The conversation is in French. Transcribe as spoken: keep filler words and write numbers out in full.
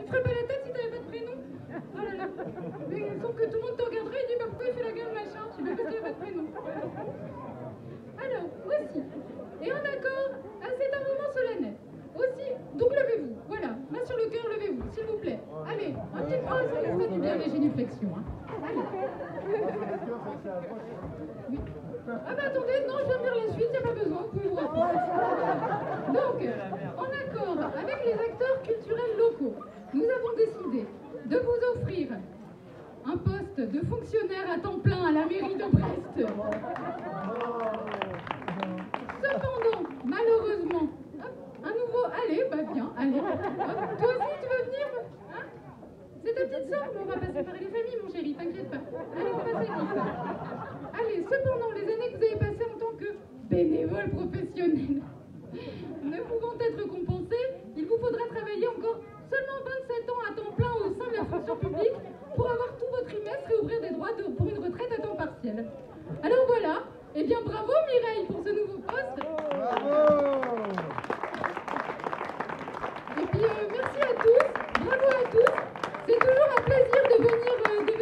ferais pas la tête si t'avais pas de prénom. Oh là là. Mais sauf que tout le monde te regarderait et dit bah pourquoi il fait la gueule machin, tu sais pas parce qu'il n'y a pas de prénom. Alors, aussi, et en accord, ah, c'est un moment solennel. Aussi, donc levez-vous, voilà, main sur le cœur, levez-vous, s'il vous plaît. Allez, un petit oh, ça laissera du bien les génuflexions. Hein. Allez. Oui. Ah bah attendez, non, je viens de dire la suite, il n'y a pas besoin, vous pouvez vous rappeler. Donc, en accord avec les acteurs culturels locaux, nous avons décidé de vous offrir un poste de fonctionnaire à temps plein à la mairie de Brest. Cependant, malheureusement, hop, un nouveau... Allez, bah bien, allez. Hop, toi aussi, tu veux venir hein? C'est ta petite sœur, mais on va pas séparer les familles, mon chéri, t'inquiète pas. Allez, on passe vite. Allez, cependant, les années que vous avez passées en tant que bénévole professionnel ne pouvant être compensées, il vous faudra travailler encore seulement vingt-sept ans à temps plein au sein de la fonction publique pour avoir tout votre trimestre et ouvrir des droits de, pour une retraite à temps partiel. Alors voilà, eh bien bravo Mireille pour ce nouveau poste. Bravo. Et puis euh, merci à tous, bravo à tous. C'est toujours un plaisir de venir, euh, de